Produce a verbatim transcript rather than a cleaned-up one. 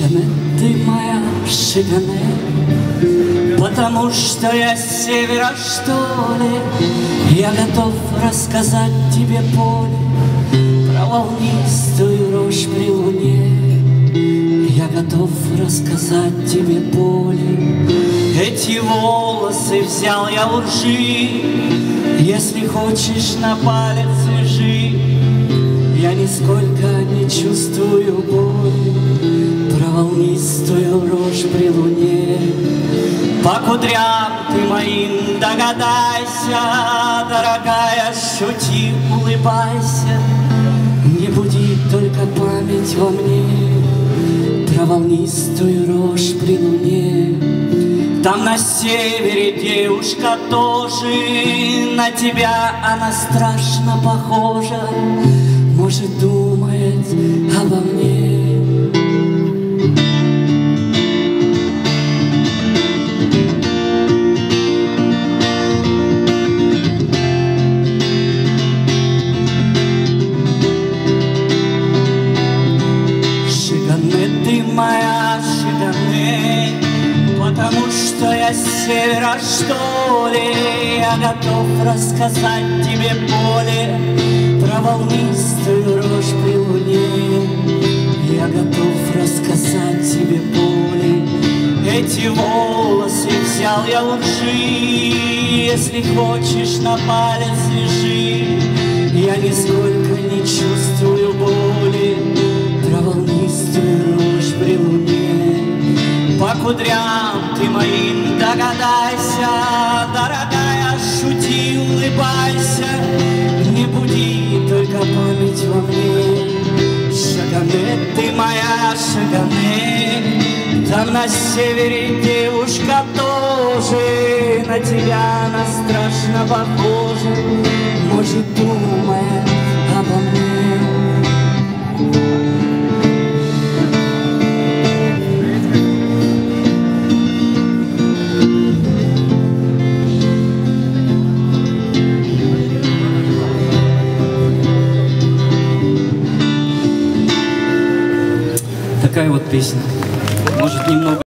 Шагане, ты моя Шагане, потому что я с севера, что ли. Я готов рассказать тебе, поле, про волнистую рожь при луне. Я готов рассказать тебе, поле, эти волосы взял я у ржи. Если хочешь, на палец лежи. Я нисколько не чувствую боли, про волнистую рожь при луне. По кудрям ты моим догадайся, дорогая, шути, улыбайся. Не буди только память во мне, про волнистую рожь при луне. Там на севере девушка тоже, на тебя она страшно похожа. Может, думает обо мне. Шагане, ты моя Шагане, потому что я с севера, что ли. Я готов рассказать тебе, поле, про волнистую рожь при луне. Я готов рассказать тебе, поле, эти волосы взял я у ржи. Если хочешь, на палец лежи. Я нисколько не чувствую боли, про волнистую рожь при луне. По кудрям ты моим догадайся, дорогая, шути, улыбайся. Не буди только память во мне. Шагане, ты моя Шагане, там на севере девушка тоже, на тебя она страшно похожа. Может, думает обо мне. Такая вот песня. Может, немного